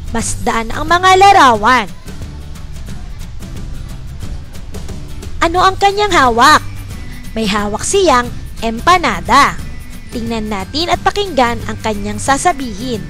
Masdan ang mga larawan. Ano ang kanyang hawak? May hawak siyang empanada. Tingnan natin at pakinggan ang kanyang sasabihin.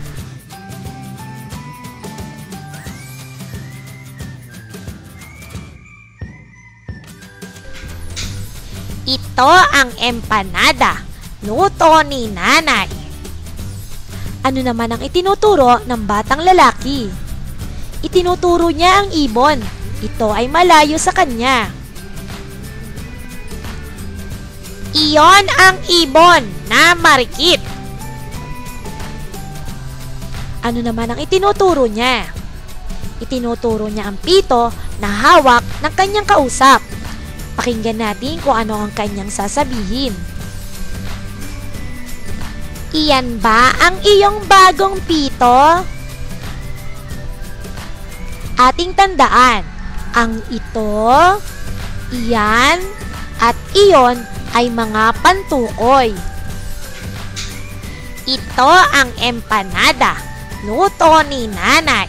Ito ang empanada, luto ni nanay. Ano naman ang itinuturo ng batang lalaki? Itinuturo niya ang ibon. Ito ay malayo sa kanya. Iyon ang ibon na marikit. Ano naman ang itinuturo niya? Itinuturo niya ang pito na hawak ng kanyang kausap. Pakinggan natin kung ano ang kanyang sasabihin. Iyan ba ang iyong bagong pito? Ating tandaan, ang ito, iyan, at iyon ay mga pantukoy. Ito ang empanada, luto ni nanay.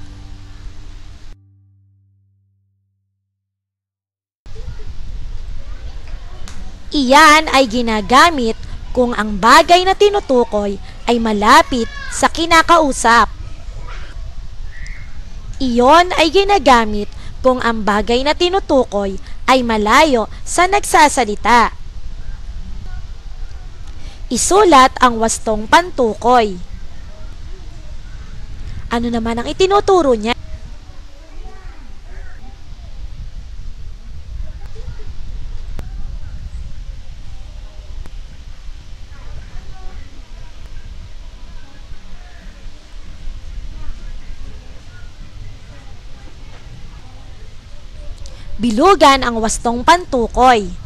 Iyan ay ginagamit kung ang bagay na tinutukoy ay malapit sa kinakausap. Iyon ay ginagamit kung ang bagay na tinutukoy ay malayo sa nagsasalita. Isulat ang wastong pantukoy. Ano naman ang itinuturo niya? Bilugan ang wastong pantukoy.